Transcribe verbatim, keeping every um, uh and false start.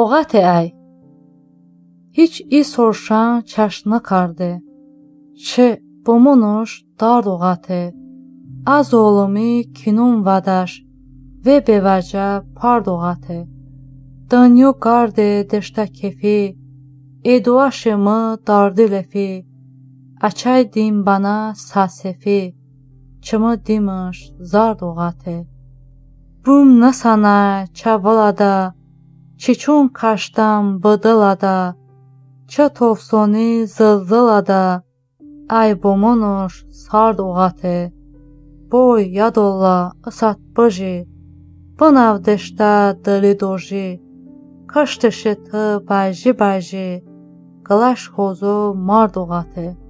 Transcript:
oğate ay. Hiç i sorşan çaşna kardı. Çı bomunuş dard oğate. Az oğlumi kinun vadaş. Ve bevaca pard oğate. Danyo garde deşta kefi. Eduaşımı dardı lefi. Açay dim bana sasefi. Çımı dimiş zard oğate. Bum nasana çavalada. Çiçun kaştam bıdılada. Çı tofsoni zıldılada. Ay bomunuş sard oğate. Boy yadolla ısat bıjı. Bınav deşta dılı doji. Kıştı şıtı bajı bajı. Qılaş xozu mard oğate.